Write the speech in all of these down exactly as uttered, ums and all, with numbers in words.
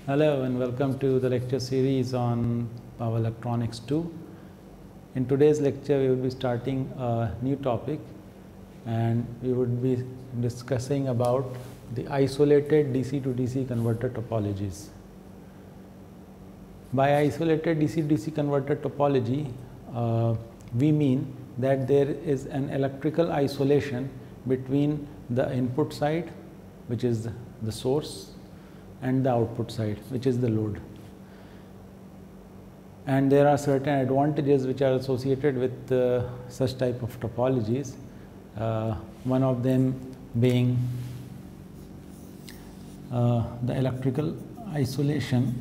Hello and welcome to the lecture series on Power Electronics two. In today's lecture we will be starting a new topic and we would be discussing about the isolated D C to D C converter topologies. By isolated D C to D C converter topology, uh, we mean that there is an electrical isolation between the input side, which is the source, and the output side, which is the load. And there are certain advantages which are associated with uh, such type of topologies. Uh, one of them being uh, the electrical isolation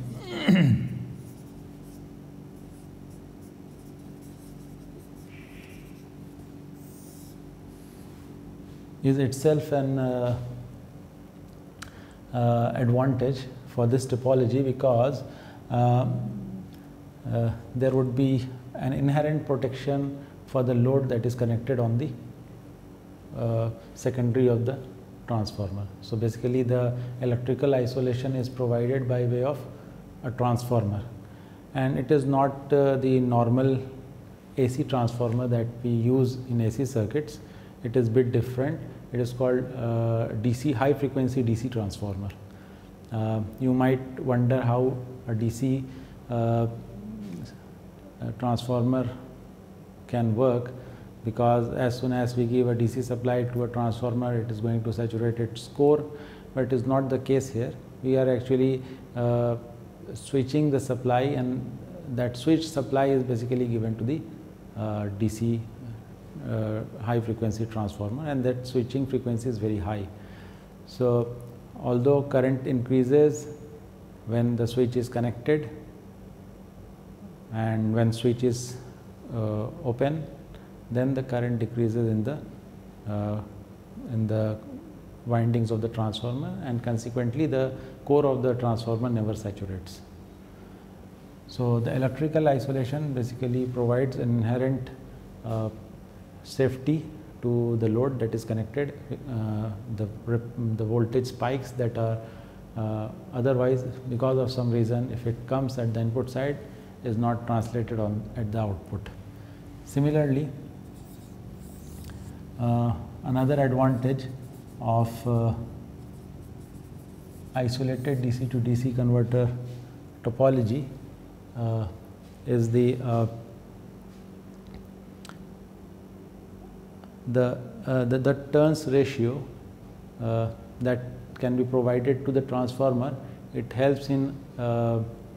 is itself an uh, uh, advantage for this topology, because uh, uh, there would be an inherent protection for the load that is connected on the uh, secondary of the transformer. So basically the electrical isolation is provided by way of a transformer, and it is not uh, the normal A C transformer that we use in A C circuits. It is a bit different. It is called uh, D C, high frequency D C transformer. Uh, you might wonder how a D C uh, a transformer can work, because as soon as we give a D C supply to a transformer, it is going to saturate its core, but it is not the case here. We are actually uh, switching the supply, and that switch supply is basically given to the uh, D C Uh, high frequency transformer, and that switching frequency is very high. So although current increases when the switch is connected, and when switch is uh, open, then the current decreases in the uh, in the windings of the transformer, and consequently the core of the transformer never saturates. So the electrical isolation basically provides an inherent uh, safety to the load that is connected. Uh, the, the voltage spikes that are uh, otherwise, because of some reason, if it comes at the input side, is not translated on at the output. Similarly, uh, another advantage of uh, isolated D C to D C converter topology uh, is the uh, The, uh, the, the turns ratio uh, that can be provided to the transformer. It helps in uh,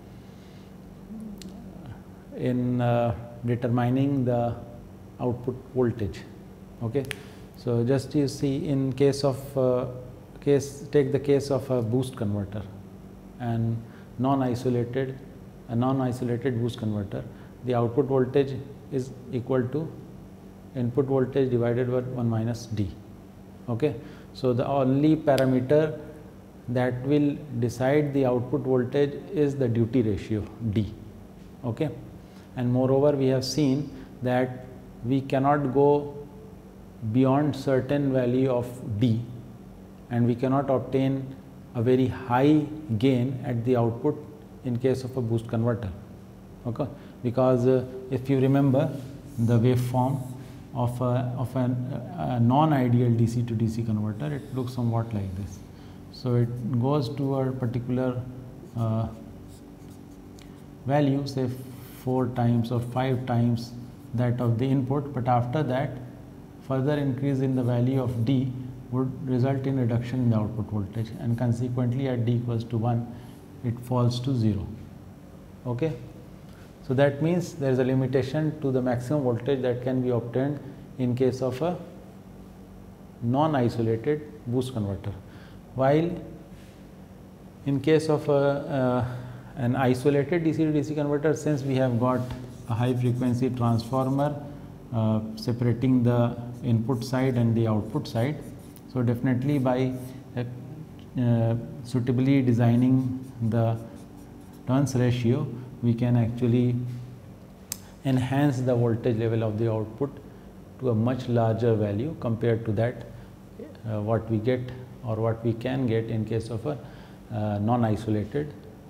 in uh, determining the output voltage. Okay, so just you see, in case of uh, case take the case of a boost converter and non-isolated a non-isolated boost converter. The output voltage is equal to input voltage divided by one minus D. Okay. So the only parameter that will decide the output voltage is the duty ratio D. Okay. And moreover, we have seen that we cannot go beyond certain value of D, and we cannot obtain a very high gain at the output in case of a boost converter. Okay. Because uh, if you remember the waveform of a, of an, a non-ideal D C to D C converter, it looks somewhat like this. So it goes to a particular uh, value, say four times or five times that of the input, but after that further increase in the value of D would result in reduction in the output voltage, and consequently at D equals to one, it falls to zero. Okay. So that means there is a limitation to the maximum voltage that can be obtained in case of a non-isolated boost converter, while in case of a, uh, an isolated D C to D C converter, since we have got a high frequency transformer uh, separating the input side and the output side, so definitely by uh, uh, suitably designing the turns ratio, we can actually enhance the voltage level of the output to a much larger value compared to that uh, what we get or what we can get in case of a uh, non-isolated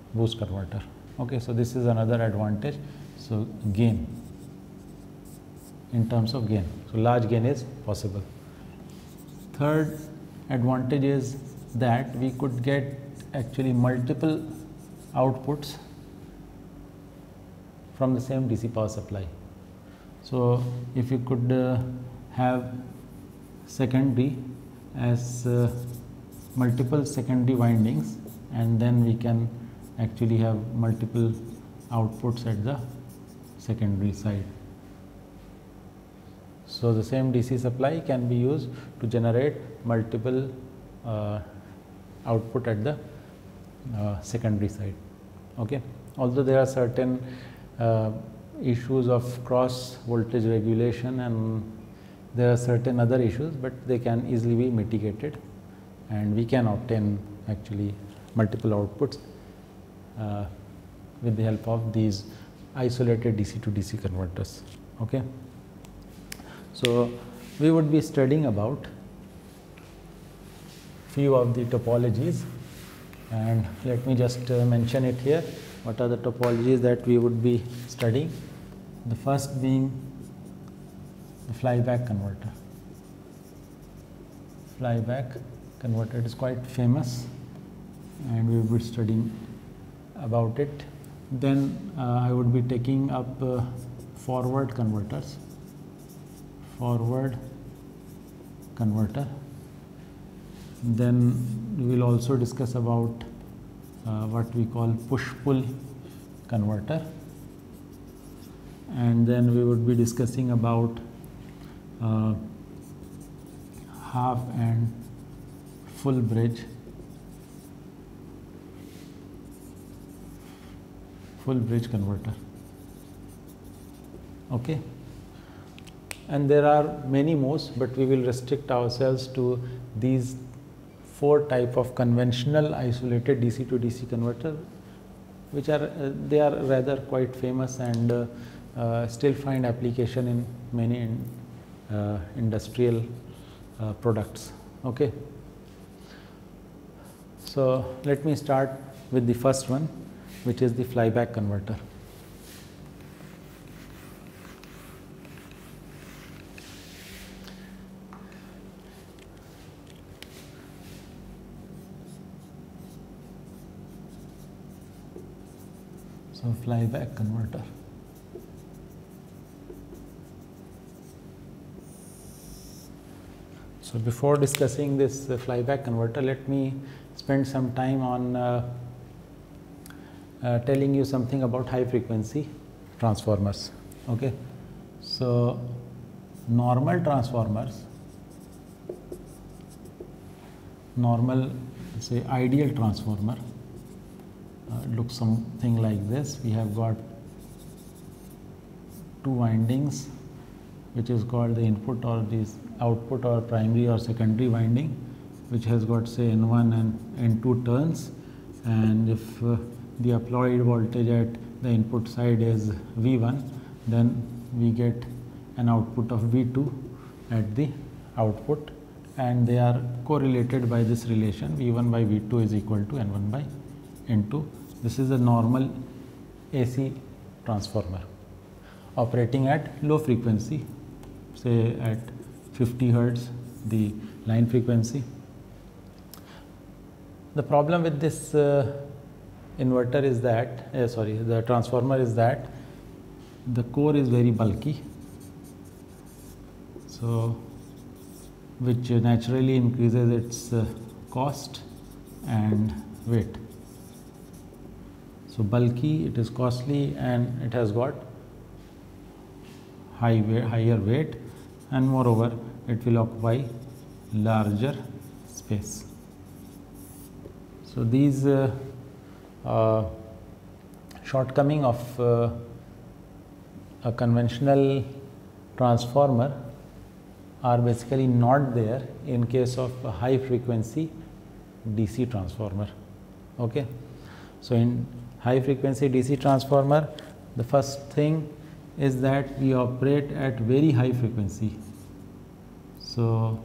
boost converter. Okay, so this is another advantage. So gain, in terms of gain, so large gain is possible. Third advantage is that we could get actually multiple outputs from the same D C power supply. So if you could uh, have secondary as uh, multiple secondary windings, and then we can actually have multiple outputs at the secondary side. So the same D C supply can be used to generate multiple uh, output at the uh, secondary side. Okay. Although there are certain uh, issues of cross voltage regulation and there are certain other issues, but they can easily be mitigated and we can obtain actually multiple outputs uh, with the help of these isolated D C to D C converters. Okay. So we would be studying about few of the topologies, and let me just uh, mention it here. What are the topologies that we would be studying? The first being the flyback converter. Flyback converter is quite famous and we will be studying about it. Then uh, I would be taking up uh, forward converters. Forward converter. Then we will also discuss about uh, what we call push-pull converter, and then we would be discussing about uh, half and full bridge full bridge converter. Okay. And there are many more, but we will restrict ourselves to these four type of conventional isolated D C to D C converter, which are uh, they are rather quite famous and uh, uh, still find application in many in, uh, industrial uh, products. Okay. So let me start with the first one, which is the flyback converter. So flyback converter. So before discussing this uh, flyback converter, let me spend some time on uh, uh, telling you something about high frequency transformers. Okay. So normal transformers, normal say ideal transformer uh, looks something like this. We have got two windings, which is called the input or this output or primary or secondary winding, which has got say N one and N two turns, and if uh, the applied voltage at the input side is V one, then we get an output of V two at the output, and they are correlated by this relation V one by V two is equal to N one by N two. This is a normal A C transformer operating at low frequency, say at fifty hertz the line frequency. The problem with this uh, inverter is that uh, sorry the transformer is that the core is very bulky, so which naturally increases its uh, cost and weight. So bulky, it is costly, and it has got high weight, higher weight, and moreover it will occupy larger space. So these uh, uh, shortcoming of uh, a conventional transformer are basically not there in case of a high frequency D C transformer. Okay. So in high frequency D C transformer, the first thing is that we operate at very high frequency. So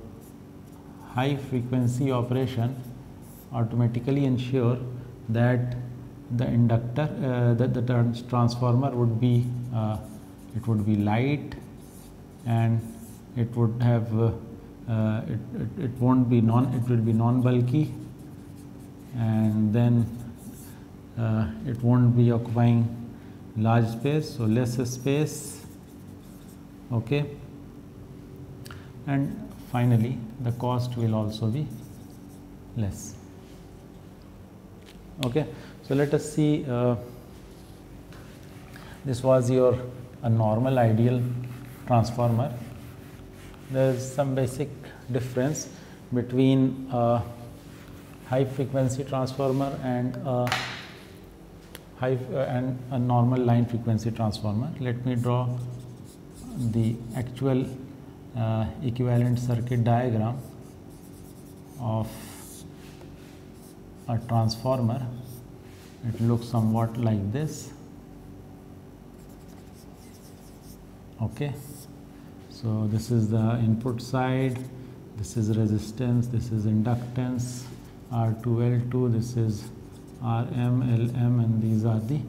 high frequency operation automatically ensure that the inductor, uh, the, the trans transformer would be, uh, it would be light, and it would have, uh, uh, it, it, it won't be non, it will be non-bulky, and then uh, it won't be occupying large space, so less space, okay. And finally the cost will also be less, okay. So let us see, uh, this was your a normal ideal transformer. There is some basic difference between a high frequency transformer and a high uh, and a normal line frequency transformer. Let me draw the actual uh, equivalent circuit diagram of a transformer. It looks somewhat like this, okay. So this is the input side, this is resistance, this is inductance, R two L two, this is R M, L M, and these are the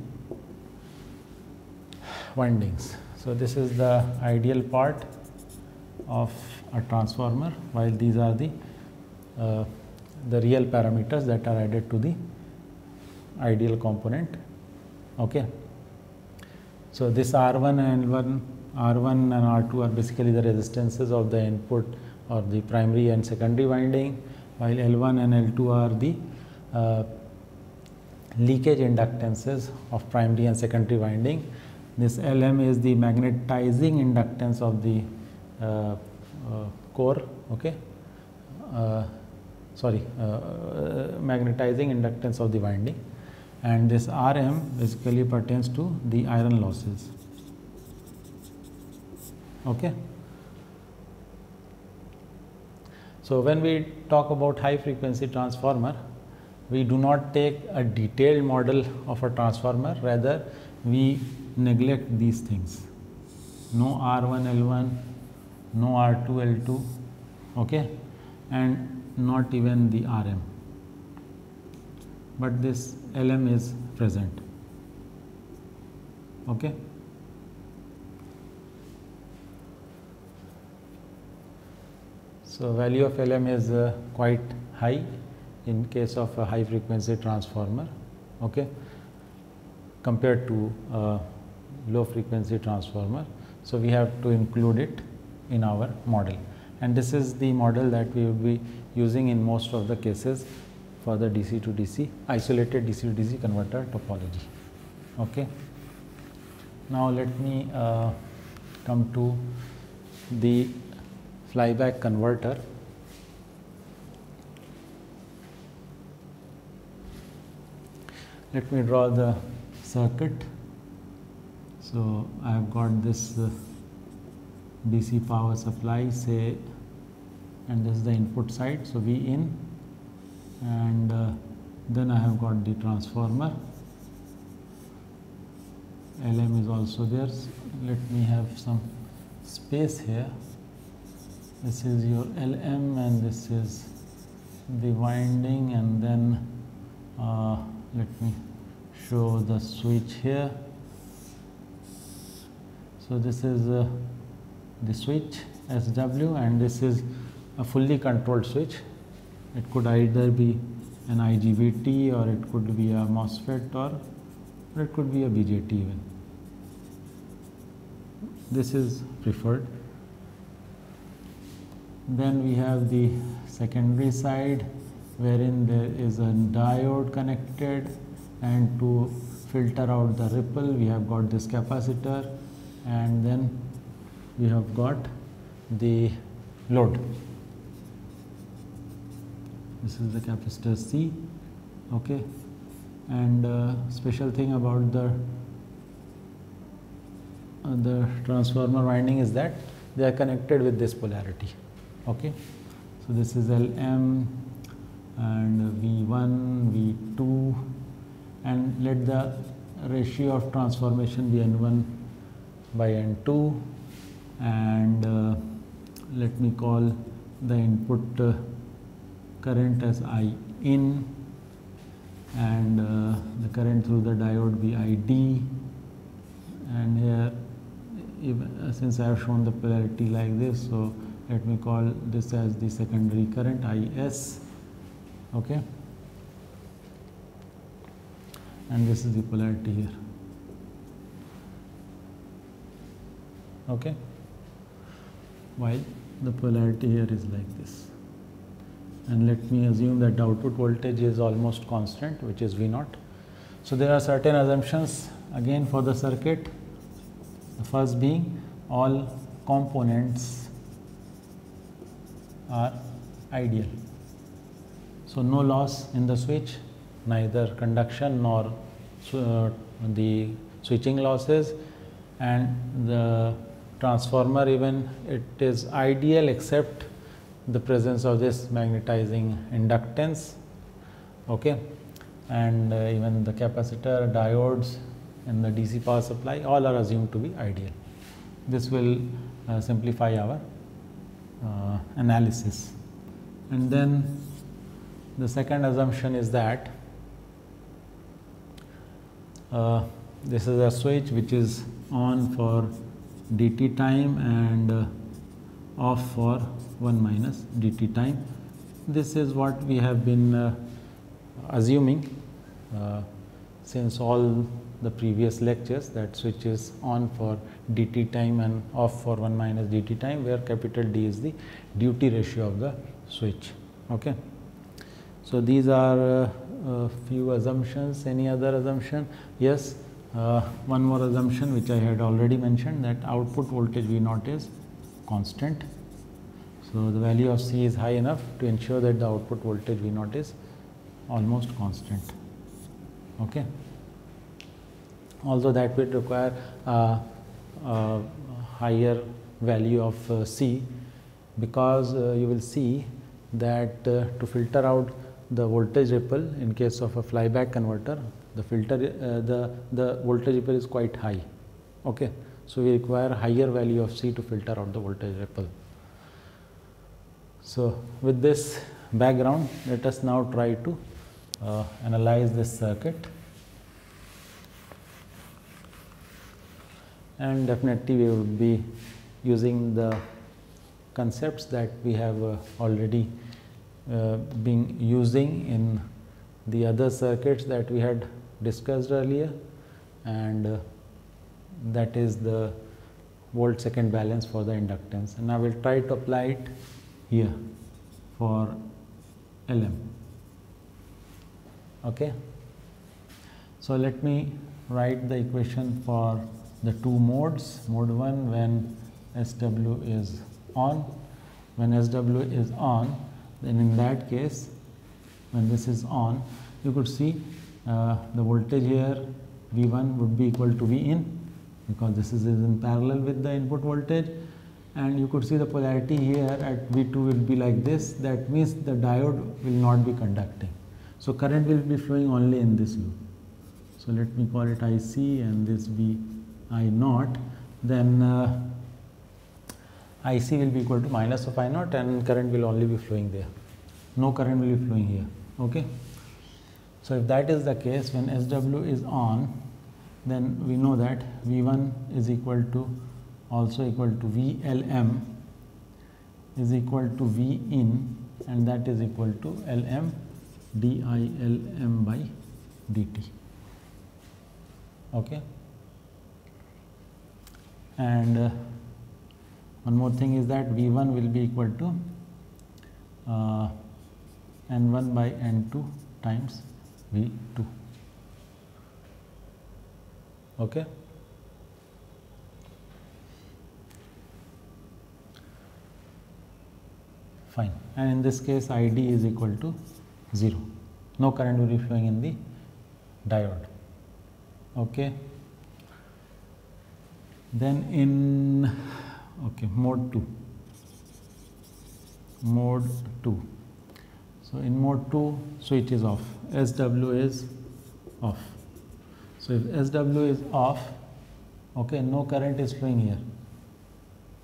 windings. So this is the ideal part of a transformer, while these are the uh, the real parameters that are added to the ideal component, okay. So this R one and L one, R one and R two are basically the resistances of the input or the primary and secondary winding, while L one and L two are the uh, leakage inductances of primary and secondary winding. This L M is the magnetizing inductance of the uh, uh, core, okay. Uh, sorry, uh, uh, magnetizing inductance of the winding, and this R M basically pertains to the iron losses, okay. So when we talk about high frequency transformer, we do not take a detailed model of a transformer, rather we neglect these things. No R one L one, no R two L two, okay, and not even the R M, but this L M is present, okay. So value of L M is uh, quite high in case of a high frequency transformer, okay, compared to a low frequency transformer. So we have to include it in our model, and this is the model that we will be using in most of the cases for the D C to D C, isolated D C to D C converter topology, okay. Now let me uh, come to the flyback converter. Let me draw the circuit. So I have got this uh, D C power supply, say, and this is the input side, so V in, and uh, then I have got the transformer. L M is also there. So let me have some space here. This is your L M and this is the winding, and then uh, let me show the switch here. So this is uh, the switch S W, and this is a fully controlled switch. It could either be an I G B T, or it could be a MOSFET, or, or it could be a B J T even. This is preferred. Then we have the secondary side, wherein there is a diode connected, and to filter out the ripple we have got this capacitor, and then we have got the load. This is the capacitor C, okay. And uh, special thing about the uh, the transformer winding is that they are connected with this polarity, okay. So this is L M and V one, V two, and let the ratio of transformation be N one by N two, and uh, let me call the input uh, current as I in, and uh, the current through the diode be I D, and here even, uh, since I have shown the polarity like this, so let me call this as the secondary current I S, okay, and this is the polarity here, okay, while the polarity here is like this. And let me assume that the output voltage is almost constant, which is V naught. So there are certain assumptions again for the circuit. The first being all components are ideal. So no loss in the switch, neither conduction nor uh, the switching losses, and the transformer, even it is ideal except the presence of this magnetizing inductance, okay, and uh, even the capacitor, diodes and the D C power supply, all are assumed to be ideal. This will uh, simplify our uh, analysis. And then the second assumption is that uh, this is a switch which is on for dt time and uh, off for one minus dt time. This is what we have been uh, assuming uh, since all the previous lectures, that switch is on for dt time and off for one minus dt time, where capital D is the duty ratio of the switch, okay. So these are uh, a few assumptions. Any other assumption? Yes, uh, one more assumption which I had already mentioned, that output voltage V naught is constant. So the value of C is high enough to ensure that the output voltage V naught is almost constant, okay. Although that will require a, a higher value of uh, C, because uh, you will see that uh, to filter out the voltage ripple in case of a flyback converter, the filter uh, the the voltage ripple is quite high, okay. So we require higher value of C to filter out the voltage ripple. So with this background, let us now try to uh, analyze this circuit, and definitely we will be using the concepts that we have uh, already uh, been using in the other circuits that we had discussed earlier, and uh, that is the volt second balance for the inductance, and I will try to apply it here for L M, okay. So let me write the equation for the two modes. Mode one, when S W is on. When S W is on, then in that case, when this is on, you could see uh, the voltage here V one would be equal to V in, because this is in parallel with the input voltage, and you could see the polarity here at V two will be like this. That means the diode will not be conducting. So current will be flowing only in this loop. So let me call it I C and this be I naught. Then uh, I C will be equal to minus of I naught, and current will only be flowing there. No current will be flowing here, okay. So if that is the case, when S W is on, then we know that V one is equal to also equal to V L M is equal to V in, and that is equal to L M d I L M by dt, okay. And uh, one more thing is that V one will be equal to uh, N one by N two times V two, okay. Fine. And in this case, I D is equal to zero. No current will be flowing in the diode, okay. Then in okay mode two, mode two. So in mode two, switch is off, S W is off. So if S W is off, okay, no current is flowing here,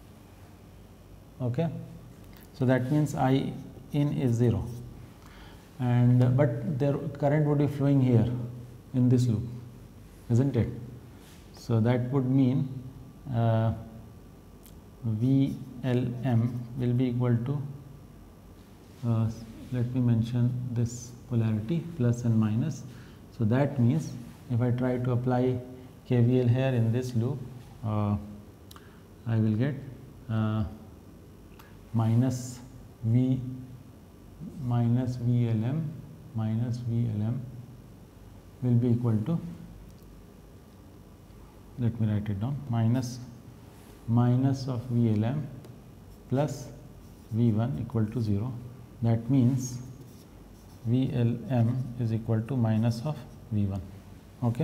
okay. So that means I in is zero. and uh, but their current would be flowing here in this loop, isn't it? So that would mean uh, V L M will be equal to, uh, let me mention this polarity, plus and minus. So that means if I try to apply K V L here in this loop, uh, I will get uh, minus V minus V L M minus V L M will be equal to, let me write it down, minus minus of V L M plus V one equal to zero. That means V L M is equal to minus of V one. Okay.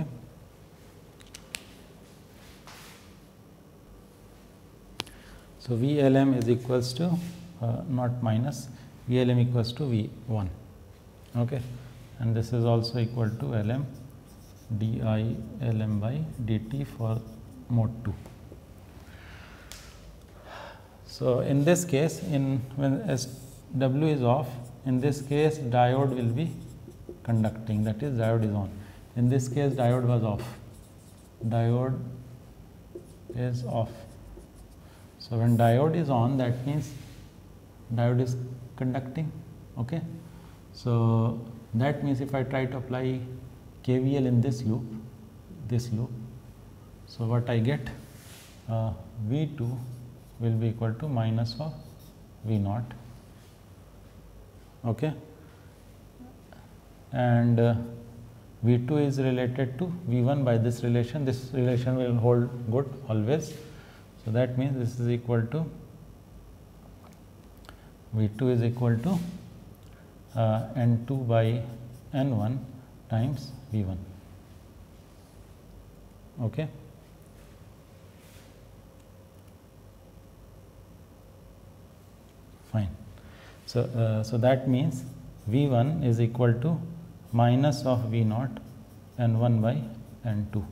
So V L M is equals to uh, not minus, V L M equals to V one. Okay, and this is also equal to L M d I L M by dt for mode two. So in this case, in when S W is off, in this case diode will be conducting, that is diode is on. In this case diode was off, diode is off. So when diode is on, that means diode is conducting. Okay, so that means if I try to apply K V L in this loop, this loop, so what I get, uh, V two will be equal to minus of V naught. Okay, and uh, V two is related to V one by this relation. This relation will hold good always. So that means this is equal to, V two is equal to uh, N two by N one times V one. Okay. Fine. So, uh, so that means V one is equal to minus of V naught N one by N two.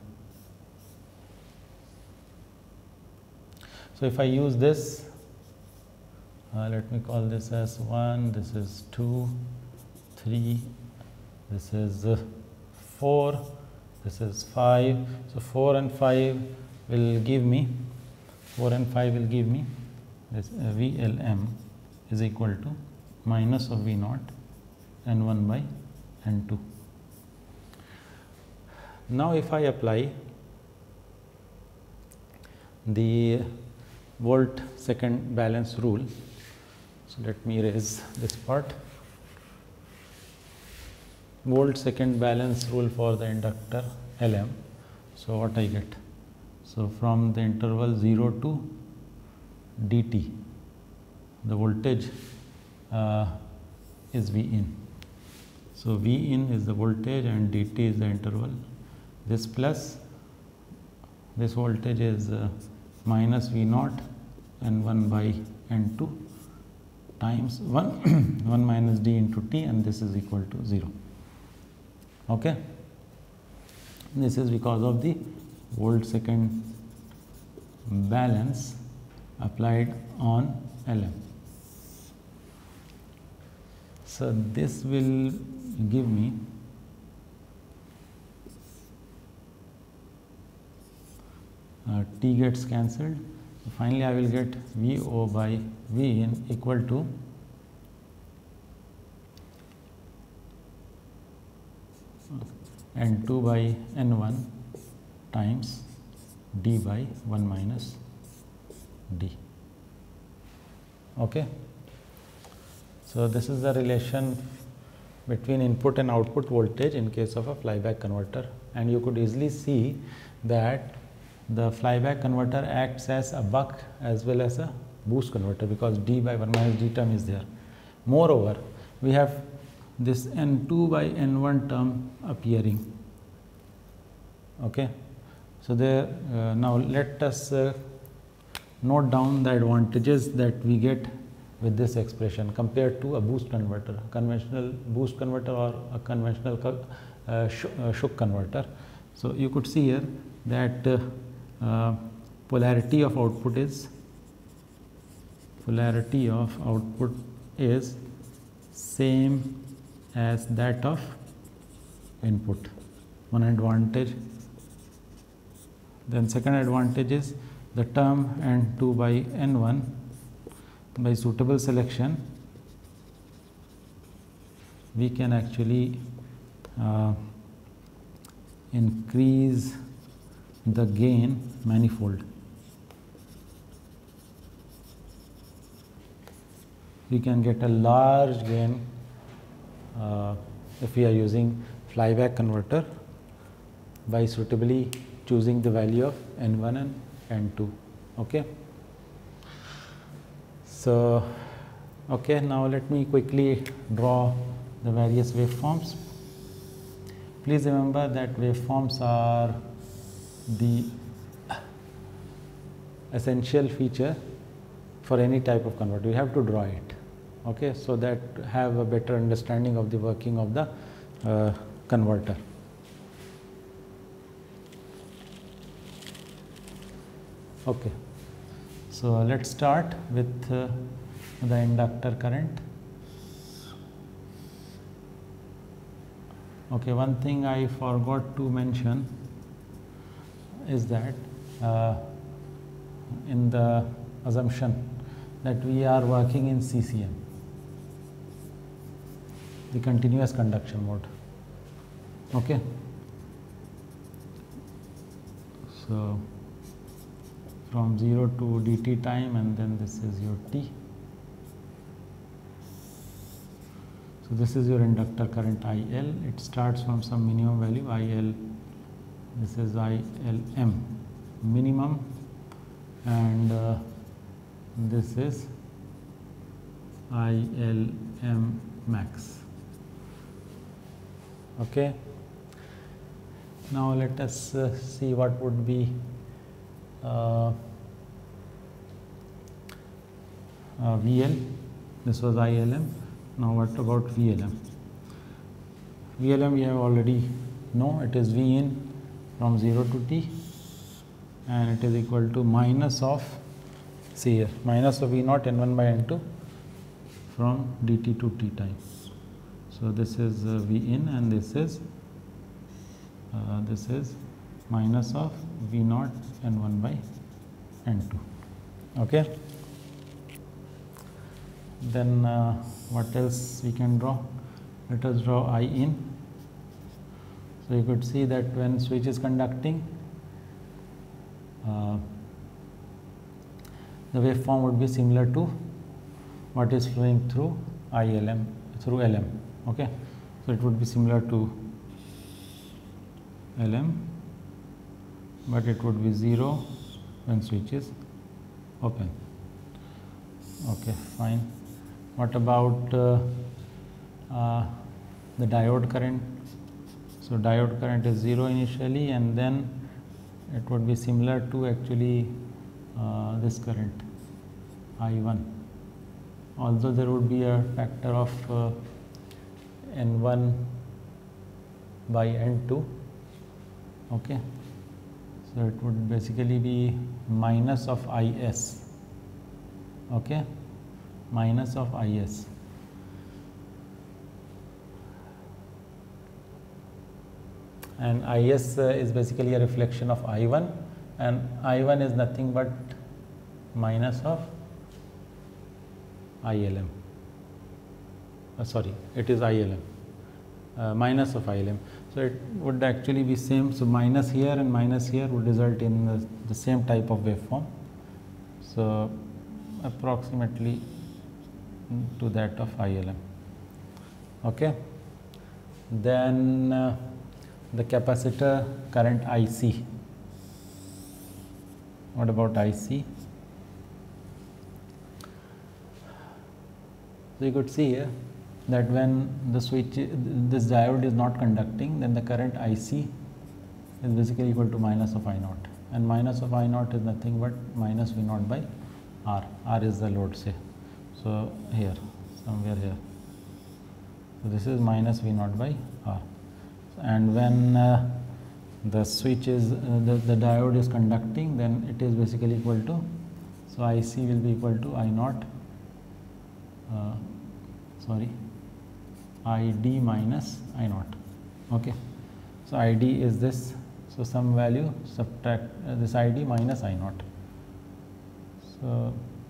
So if I use this, uh, let me call this as one, this is two, three, this is uh, four, this is five. So four and five will give me, four and five will give me this uh, V L M is equal to minus of V naught N one by N two. Now if I apply the volt second balance rule, so let me erase this part. Volt second balance rule for the inductor L M. So what I get? So from the interval zero to dt, the voltage uh, is V in. So V in is the voltage and dt is the interval. This plus this voltage is uh, minus V naught N one by N two times one, one minus d into t, and this is equal to zero. Okay. This is because of the volt second balance applied on L M. So this will give me uh, t gets cancelled. So finally I will get V O by V in equal to N two by N one times d by one minus d. Okay. So this is the relation between input and output voltage in case of a flyback converter, and you could easily see that the flyback converter acts as a buck as well as a boost converter, because d by one minus d term is there. Moreover, we have this N two by N one term appearing. Okay. So there uh, now let us uh, note down the advantages that we get with this expression compared to a boost converter, conventional boost converter or a conventional uh, sh uh, Shook converter. So you could see here that uh, uh, polarity of output is polarity of output is same as that of input. One advantage. Then second advantage is the term N two by N one, by suitable selection we can actually uh, increase the gain manifold. We can get a large gain uh, if we are using flyback converter by suitably choosing the value of N one and N two. Okay. So, okay, now let me quickly draw the various waveforms. Please remember that waveforms are the essential feature for any type of converter. You have to draw it, okay, so that have a better understanding of the working of the uh, converter. Okay, so let's start with uh, the inductor current. Okay, one thing I forgot to mention is that uh, in the assumption that we are working in C C M, the continuous conduction mode. Okay, so from zero to dt time, and then this is your t. So this is your inductor current I L. It starts from some minimum value I L. This is I L M minimum, and uh, this is I L M max. Okay. Now let us uh, see what would be uh, uh, V L. This was I L M. Now what about V L M? V L M we have already know, it is V in from zero to t, and it is equal to minus of, see here, minus of V naught N one by N two from dt to t time. So this is uh, V in, and this is uh, this is minus of V naught N one by N two. Okay. Then uh, what else we can draw? Let us draw I in. So you could see that when switch is conducting, uh, the waveform would be similar to what is flowing through I L M, through L M. Okay, so it would be similar to L M, but it would be zero when switch is open. Okay, fine. What about uh, uh, the diode current? So diode current is zero initially, and then it would be similar to actually uh, this current I one, although there would be a factor of uh, N one by N two. Okay, so it would basically be minus of I S. Okay, minus of I S. And I S uh, is basically a reflection of I one, and I one is nothing but minus of I L M. Uh, sorry, it is I L M, uh, minus of I L M. So it would actually be same. So minus here and minus here would result in the, the same type of waveform. So approximately to that of I L M. Okay. Then uh, the capacitor current I C. What about I C? So you could see here that when the switch, this diode is not conducting, then the current I C is basically equal to minus of I naught, and minus of I naught is nothing but minus V naught by R. R is the load, say. So here, somewhere here. So this is minus V naught by R. And when uh, the switch is, uh, the, the diode is conducting, then it is basically equal to, so I C will be equal to I naught, uh, sorry, id minus I naught. Okay, so id is this, so some value subtract uh, this id minus I naught. So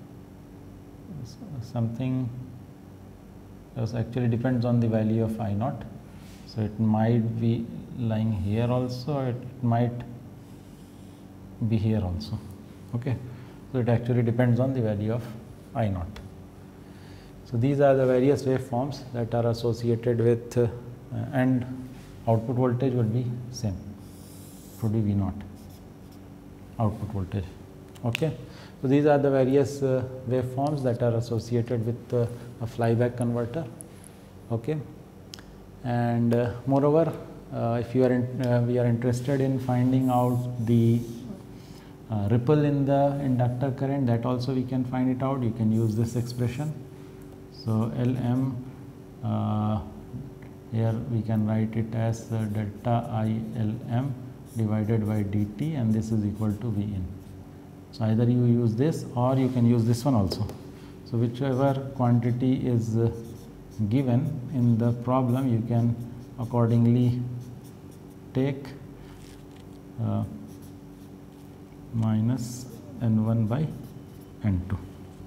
something else actually depends on the value of I naught. So it might be lying here also, it might be here also. Okay, so it actually depends on the value of I naught. So these are the various waveforms that are associated with uh, and output voltage would be same, it would be V naught output voltage. Okay, so these are the various uh, waveforms that are associated with uh, a flyback converter. Okay, and uh, moreover, uh, if you are in, uh, we are interested in finding out the uh, ripple in the inductor current, that also we can find it out. You can use this expression. So Lm, uh, here we can write it as uh, delta I Lm divided by dt, and this is equal to V in. So either you use this or you can use this one also. So whichever quantity is uh, given in the problem, you can accordingly take uh, minus N one by N two.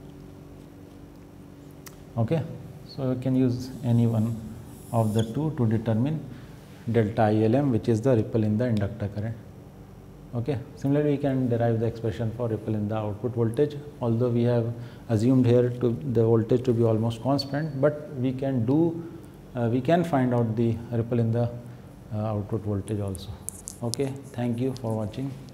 Okay, so you can use any one of the two to determine delta I L M, which is the ripple in the inductor current. Okay, similarly we can derive the expression for ripple in the output voltage, although we have assumed here to the voltage to be almost constant, but we can do uh, we can find out the ripple in the uh, output voltage also. Okay, thank you for watching.